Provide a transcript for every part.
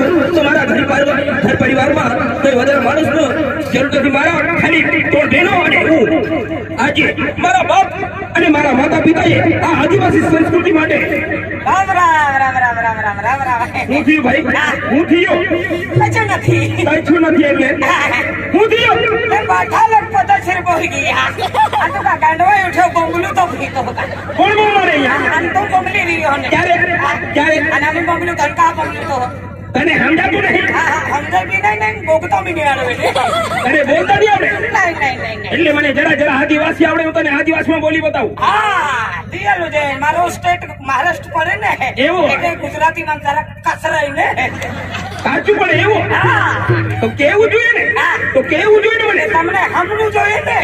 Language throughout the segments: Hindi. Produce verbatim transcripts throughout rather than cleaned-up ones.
करूं तो मारा घर परिवार घर परिवार में कोई વધારે માણસ નો જરૂર નથી મારા ખાલી તોડ દેનો અને હું આજે મારા બાપ અને મારા માતા પિતાએ આ આદિવાસી સંસ્કૃતિ માટે રામ રામ રામ રામ રામ રામ રામ રામ હું થયું ભાઈ હું થયો કચો નથી કચો નથી એટલે હું થયો એ બાઠા લગ પતા સિર બોઈ ગયા આ તો કા ગાંડવા ઉઠ્યો બોંગલું તો ફીતો કોણ બોલ મારે યાર આન તો બોંગલી રહ્યો ને ક્યારે ક્યારે આના મે બોંગલું ધડકા બોંગલું તો તને સમજાતું નહીં હા સમજાય બી નહીં નહીં બોગતો બી નહીં આવડે અરે બોલતા નહીં આવડે નહીં નહીં નહીં એટલે મને જરા જરા આદિવાસી આવડે હું તને આદિવાસીમાં બોલી બતાવું હા દિયાલું જે મારો સ્ટેટ મહારાષ્ટ્ર પડે ને એવું એટલે ગુજરાતી માં જરા કસરાઈ ને સાચું પણ એવું હા તો કેવું જોઈએ ને તો કેવું જોઈએ ને મને તમને હમણું જોઈએ ને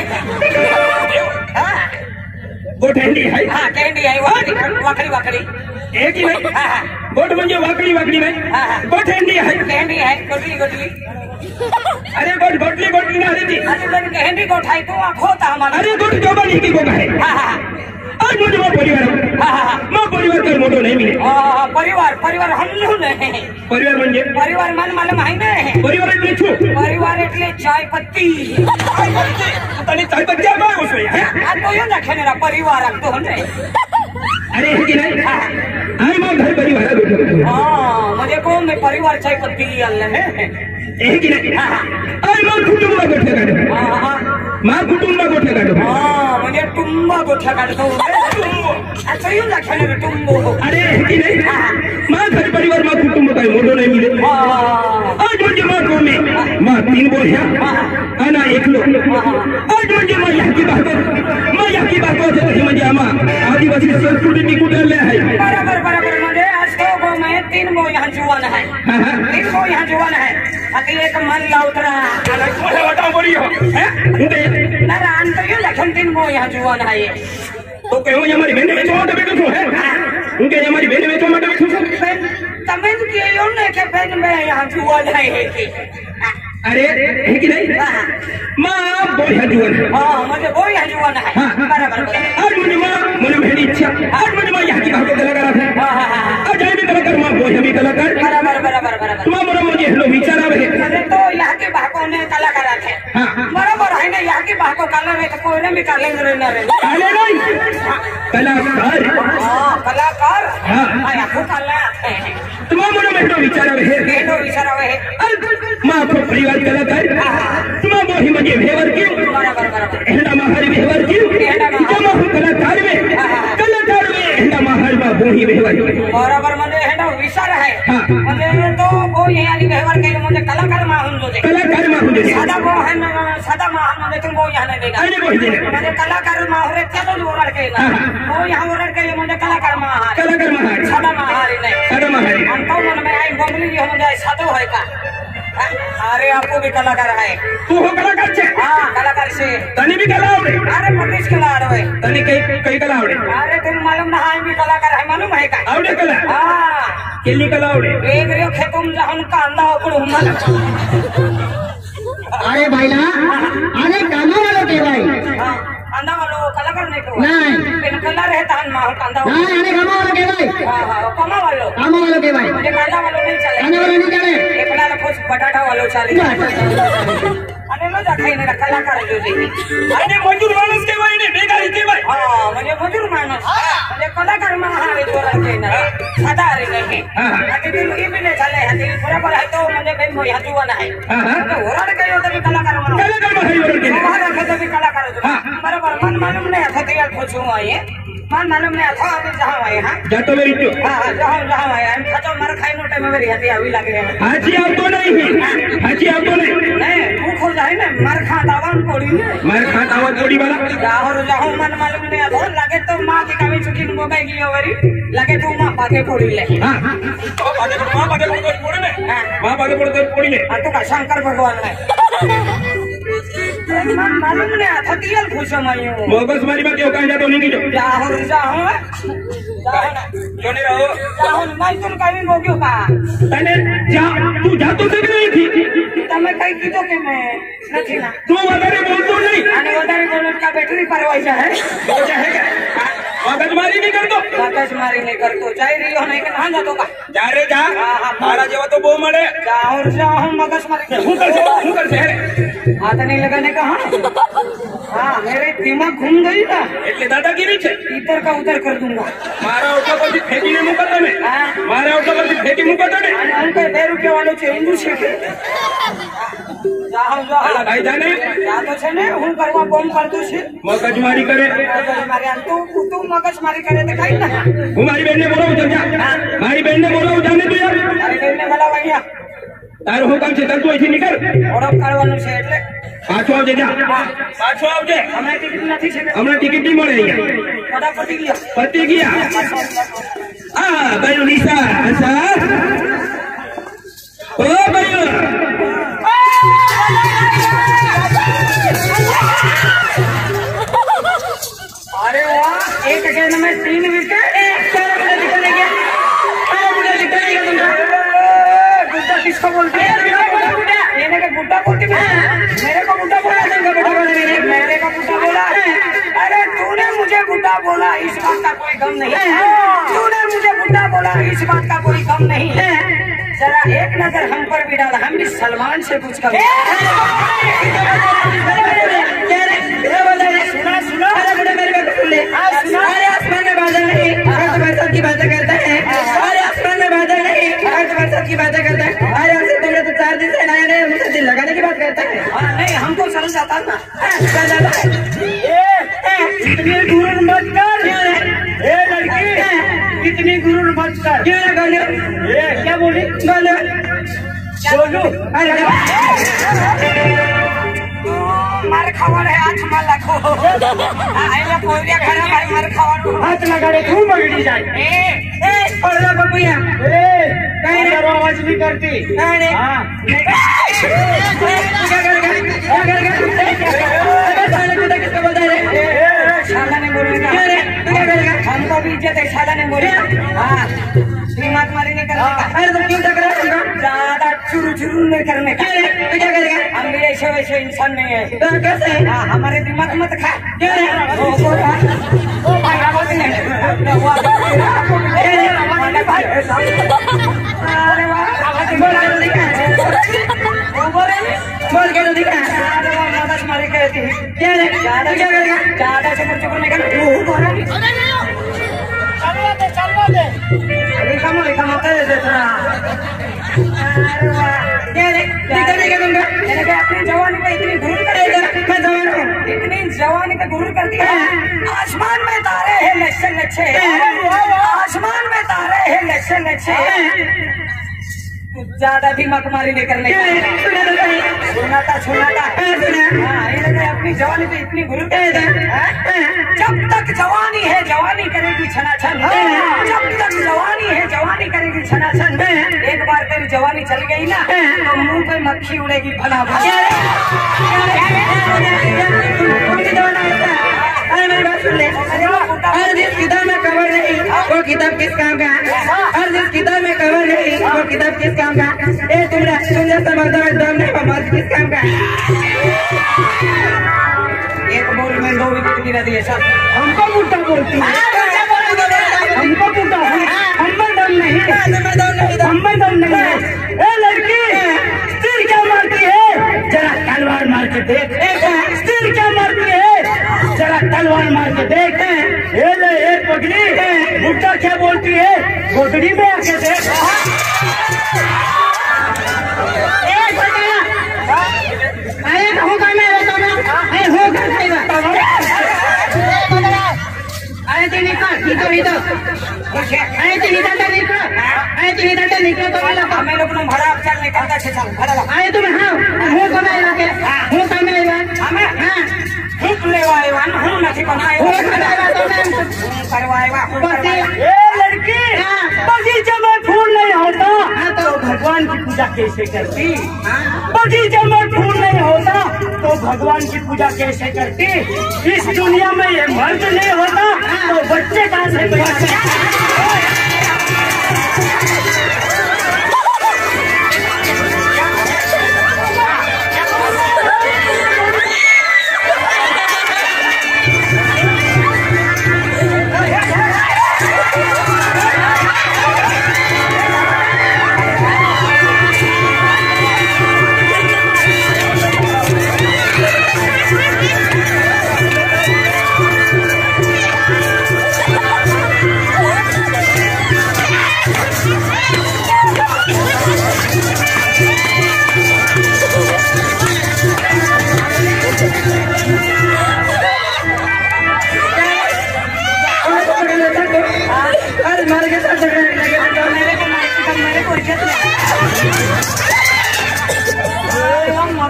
હા गोट हंडी है हाँ कैंडी है वाकड़ी वाकड़ी वाकड़ी एक ही नहीं हाँ हाँ गोट म्हणजे वाकड़ी वाकड़ी नहीं हाँ हाँ गोट हंडी है कैंडी है गोटली गोटली अरे गोट गोटली गोटली ना रहती अरे बन कैंडी गोट है तो आँख होता हमारा अरे गोट जोबानी की गोगा है हाँ हाँ आज मुझे वो परिवार हाँ हाँ मैं परिवार का मोटो नहीं मिले हाँ परिवार परिवार हम लोग नहीं परिवार म्हणजे परिवार मन मालूम है ना परिवार એટલે શું परिवार એટલે चाय पत्ती चाय पत्ती तने चाय पत्ती आ गयो છે હે આ તો યો નાખે ને परिवार तो है अरे है कि नहीं आई मां घर परिवार बैठो हां मुझे को मैं परिवार चाय पत्ती लिया है है कि नहीं आई मां कुटुंब में बैठे काढो हां हां मां कुटुंब में बैठे काढो हां मुझे टुंबा गोठा काढतो अच्छा यो नाखे ने टुंबो अरे है कि नहीं मां घर परिवार में कुटुंब का मोटो नहीं मिले हां आज मुझे मां को में मां तीन बोलिया आना एकलो आज मुझे मां यहाँ की बात मां यहाँ की बात से नहीं मुझे आमा आदिवासी संस्कृति की कुटले है बराबर बराबर मुझे आज तो वो मैं तीन मो यहाँ जुआन है तीन मो यहाँ जुआन है अति एक मन लाउतरा अरे कोले बताओ बोलियो हैं उनके ना रान तो ये लखन तीन मो यहाँ जुआन है ये तो कहो ये हमारी बहन में छोटे बेटो तो है उनके हमारी बहन में छोटे बेटो तो तमें के यो ने के बहन में यहाँ जुआन है कि अरे है कि नहीं मां बोल है जुआन हां मुझे वो यहाँ जुआन है बराबर आज मुझे मां मुझे मेरी इच्छा आज मुझे मां यहाँ की बात कलाकार है हां हां हां आज आई भी कलाकार मां बोल है भी कलाकार बराबर बराबर बराबर तुम मोरा मुझे हेलो विचार आवे अरे तो यहाँ के भागों ने कलाकार थे हां बराबर है ना यहाँ के भागों कलर है तो कोई ने भी काले न रहे काले नहीं कलाकार हां कलाकार हां यहाँ को कला है तुम मोरा में हेलो विचार आवे है हेलो विचार आवे है मां को परिवार कलाकार तुम मोही मुझे व्यवहार क्यों बराबर बराबर हेडा महारी व्यवहार क्यों तुम कलाकार में कलाकार में हेडा महारी में बोही व्यवहार बराबर मुझे हेडा विचार है मुझे तो वो यहाँ व्यवहार के मुझे कलाकार में हूँ जो कलाकार में हूँ जो सादा वो है सादा महान मुझे तुम वो यहाँ नहीं देगा अरे वो ही देगा मुझे कलाकार में हो रहे चलो जो ओरड़ के ना वो यहाँ ओरड़ के मुझे कलाकार में हार कलाकार में हार सादा महारी नहीं सादा महारी हम तो मन में आई बंगली जो मुझे सादो है का अरे आपको भी कलाकार है तू हो कलाकार छे हां कलाकार से तने भी कला आवड़े अरे पच्चीस कला आवड़े तने कई कई कला आवड़े अरे तुम मालूम ना हां भी कलाकार है मालूम है का आवड़े कला हां केली कला आवड़े एक रियो खेतुम जहन कांदा उपड़ हुमल अरे भाईला अरे कामा वालो के भाई हां कांदा वालो कलाकार नहीं को नहीं बिन कला रहता हन मां कांदा नहीं अरे कामा वालो के भाई हां हां कामा वालो कामा वालो के भाई मुझे कांदा वालो नहीं चले कांदा वालो नहीं चले एकला कुछ बटाटा वालो चले अरे लो जाखे ने कलाकार जो जी अरे मजदूर मानुस के भाई ने बेकारी के भाई हां मुझे मजदूर मानुस मुझे कलाकार में हारे जोरा के ना सादा रे नहीं अति दिन ये भी नहीं चले अति बराबर है तो मुझे कहीं वो यहाँ जुआन है तो ओरड़ के यो तभी कलाकार में कलाकार में है ओरड़ के बाहर रखे तभी कलाकार जो बराबर मन मालूम नहीं था तैयार पूछूं आए मन मालूम नहीं था अभी जहां आए हां जातो मेरी तो हां जहां जहां आए हम खतो मार खाई नो टाइम में मेरी हती आवी लग रहे हैं हाजी आप तो नहीं है हाजी आप तो नहीं नहीं भूख हो जाए ना मार खा दावन पड़ी ने मार खा दावन पड़ी वाला जाहो जाहो मन मालूम नहीं था लगे तो मां की कमी चुकी मोबाइल की ओवरी लगे तो मां पाके पड़ी ले हां तो पाके मां पाके पड़ी ने मां पाके पड़ी ले आ तो का शंकर भगवान है मन मालूम नहीं था तियल खुशो मायो मोगस मारी में क्यों कहां जातो नहीं की जो जाहो जाहो जो नहीं रहो जाहो मैं तुम कभी मोगियो का तने जा तू जातो से नहीं थी તમે કઈ કીધું કે मैं નથી ના तू વધારે બોલતો નહીં અને વધારે બોલત का बैटरी परवाई है तो क्या है क्या મગજમારી નહીં કરતો મગજમારી નહીં કરતો જઈ રહ્યો નહીં કે ના જતો કા જા રે જા મારા જેવા તો બહુ મળે જાઉં જાઉં મગજમારી હું કરશે હું કરશે हाथ नहीं लगाने का हाँ हाँ मेरे दिमाग घूम गई था એટલે દાદાગીરી છે इधर का उधर कर दूंगा મારા ઓટલા પરથી ફેંકીને મૂકો તમે મારા ઓટલા પરથી ફેંકી મૂકો તમે अंकल બે રૂપિયા વાળો છે હિન્દુ છે કે જાઓ જાઓ અલા ભાઈ જાને જા તો છે ને હું કરવા બોમ્બ કરતું છે મગજમારી કરે મગજમારી આમ તું તું મગજમારી કરે તો કઈ ના હું મારી બેનને બોલાવું જા મારી બેનને બોલાવું જાને તું યાર મારી બેનને બોલાવ અહીંયા તારું હું કામ છે તાર તું અહીંથી નીકળ ઓળખ કાઢવાનું છે એટલે પાછો આવજે જા પાછો આવજે હમણાં ટિકિટ નથી છે હમણાં ટિકિટ નહીં મળે અહીંયા બધા પતી ગયા પતી ગયા હા ભાઈ નિશા અચ્છા ઓ ભાઈ अरे वाह एक गेंद में तीन विकेट निकलेंगे गुड्डा किसको बोलते हैं मैंने का गुड्डा बोलती मेरे को गुड्डा बोला मेरे का गुड्डा बोला अरे तूने मुझे गुड्डा बोला इस बात का कोई गम नहीं तूने मुझे गुड्डा बोला इस बात का कोई गम नहीं है जरा एक नजर हम पर भी डाल हम भी सलमान से पूछ कर सुना सुना अरे मेरे को सुन ले अरे आसमान में बादल नहीं अर्थ बरसात की बातें करता है अरे आसमान में बादल नहीं अर्थ बरसात की बातें करता है अरे हमसे तुमने तो चार दिन से नया नया मुझसे दिल लगाने की बात करता है नहीं हमको समझ आता ना इतनी गुरूर मत कर ए लड़की इतनी गुरूर मत कर क्यों ना बोलो ए क्या बोली बोलो बोलो अरे मार खावा है हाथ मार लाखो आइला पोरिया खड़ा भाई मार खावा हाथ लगा रे तू मगड़ी जाए ए ए पड़ला बबुया ए कहीं रे आवाज नहीं करती नहीं हां क्या करेगा क्या करेगा साला कुत्ता किसको बोलता है रे साला ने बोलेगा क्या रे क्या करेगा हमको भी इज्जत है साला ने बोलेगा हां श्रीमत मारी नहीं करने का अरे तो क्यों टकरा होगा ज्यादा चुरू चुरू नहीं करने का तो क्या करेगा हम भी ऐसे वैसे इंसान नहीं है तो कैसे हाँ हमारे दिमाग मत खा क्या रे ओ बोला ओ भाई आवाज नहीं अरे वाह आवाज बोल के दिखा वो बोल बोल के दिखा अरे वाह मदद मारी कहती क्या रे ज्यादा क्या करेगा ज्यादा चुप चुप नहीं करना वो बोला चलवा दे चलवा दे लिखा मो लिखा मत दे थोड़ा अरे वाह क्या रे क्या करेगा तुमका मैंने कहा अपनी जवानी पे इतनी गुरूर करेगा मैं जवान हूँ इतनी जवानी पे गुरूर करती है आसमान में तारे हैं लच्छे लच्छे आसमान में तारे हैं लच्छे लच्छे ज्यादा भी मकमारी नहीं करने सुनाता सुनाता अपनी जवानी पे इतनी गुरूर जब तक जवानी है जवानी करेगी छनाछन जब तक जवानी है जवानी करेगी छनाछन एक बार तेरी जवानी चल गई ना तो मुंह पे मक्खी उड़ेगी भला भला अरे मेरी बात सुन ले हर जिस किताब में कवर नहीं वो किताब किस काम का हर जिस किताब में कवर नहीं वो किताब किस काम का ए तुमरा तुम जैसा मर्दा में दम नहीं मर्द किस काम का एक बॉल में दो विकेट गिरा दिए सर हमको मुट्ठा बोलती है हमको मुट्ठा हमें दम नहीं हमें दम नहीं है ए लड़की सिर क्या मारती है जरा तलवार मार के देख सिर क्या मारती है जरा तलवार मार के देख ए ले ए पगली मुट्ठा क्या बोलती है गोदड़ी में आके देख अरे होगा मैं अरे होगा खाएगा अरे तू निकल इधर इधर अरे तू इधर से निकल अरे तू इधर से निकल तो वाला मैं लोग तुम भरा चल निकलता है चल भरा अरे तुम हां हो बनाएगा के हो बनाएगा हमें हां ठीक लेवाएगा हम नहीं बनाए हो बनाएगा तो मैं करवाएगा बस ए लड़की बगीचे में फूल नहीं होता तो भगवान की पूजा कैसे करती बगीचे में फूल नहीं होता तो भगवान की पूजा कैसे करती इस दुनिया में ये मर्द नहीं होता तो बच्चे कहाँ से पैदा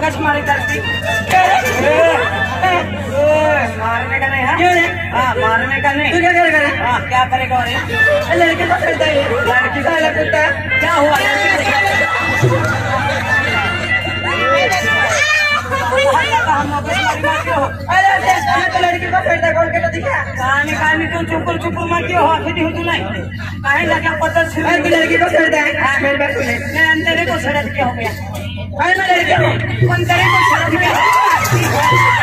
आकाशमारी करती मारने का नहीं है। हाँ मारने का नहीं। तू क्या करेगा? हाँ क्या करेगा? और लड़के को करता है, लड़की का अलग कुत्ता क्या हुआ? तो लड़की को करता कौन के तो दिखा कहानी कहानी तू चुपुर चुपुर मत हो आखिरी हो तू नहीं काहे लगा पता छे तू लड़की को करता है। हां मेरी बात सुन मैं अंदर को छड़ा दिया हो गया अरे मैं लड़की हूं अंदर को छड़ा दिया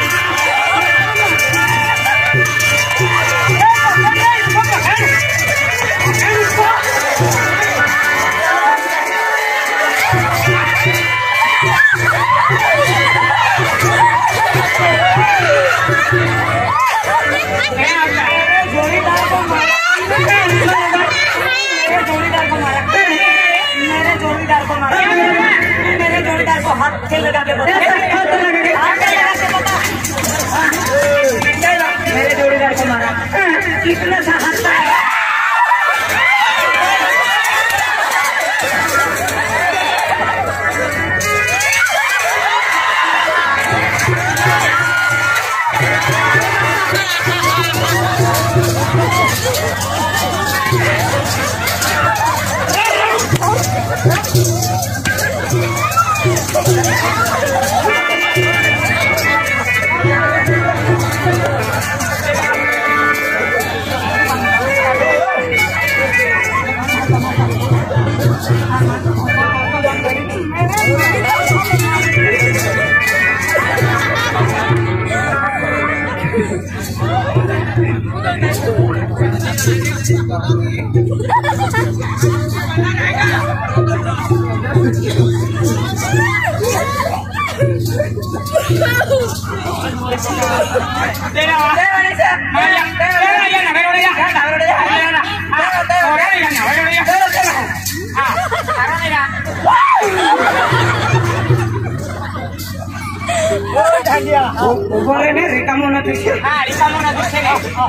हाथ से लगा के बता मेरे जोड़ीदार को मारा कितना सा हाथ बोले ने रिकामो ना पीछे हां रिकामो ना पीछे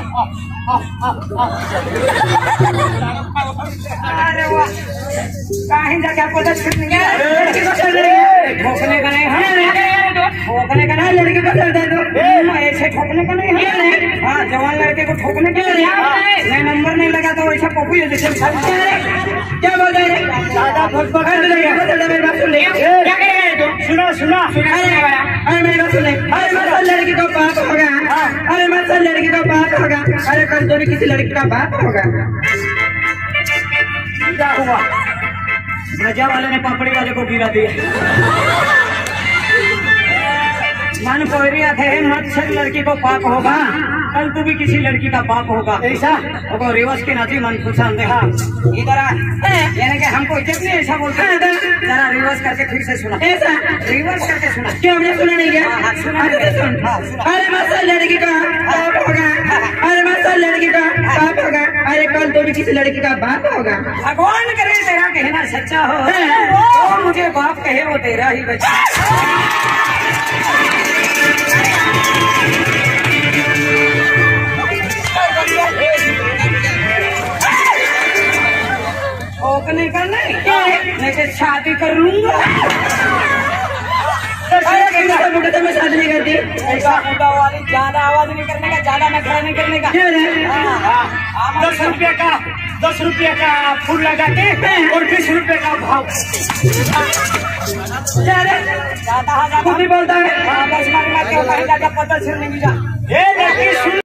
अरे वाह कहीं जाके आपको दस छूट नहीं गया लड़की को चल रही है ठोकने का नहीं है ठोकने का नहीं लड़की को चल दे दो ऐसे ठोकने का नहीं है हां जवान लड़के को ठोकने के लिए नहीं नंबर नहीं लगा तो ऐसा पप्पू जैसे क्या बोल रहे हैं ज्यादा फट पकड़ लेगा मेरी बात सुन ले क्या करेगा तू सुनो सुनो अरे मेरी बात सुन ले अरे मत लड़की को बाप होगा अरे मत लड़की को बाप होगा अरे कल तो किसी लड़की का बाप होगा क्या हुआ मजा वाले ने पापड़ी वाले को गिरा दिया मन कोरिया थे मत से लड़की को पाप होगा कल तू भी किसी लड़की का बाप होगा ऐसा वो रिवर्स के नाची मन खुशा देखा इधर यानी कि हमको इज्जत नहीं ऐसा बोलते हैं जरा रिवर्स करके फिर से सुना ऐसा रिवर्स करके सुना क्यों हमने सुना नहीं क्या सुना अरे मत लड़की का बाप होगा अरे मत लड़की का बाप होगा अरे कल तो भी किसी लड़की का बाप होगा भगवान करे तेरा कहना सच्चा हो वो मुझे बाप कहे वो तेरा ही बच्चा ठोकने का नहीं नहीं तो शादी कर लूंगा मोटे में शादी नहीं करती ऐसा मोटा वाली ज्यादा आवाज नहीं करने का ज्यादा नखरा नहीं करने का दस रुपये का दस रुपये का फूल लगा के और बीस रुपये का भाव ज्यादा ज्यादा बोलता है बस मारना क्यों कहीं जाकर पता चल नहीं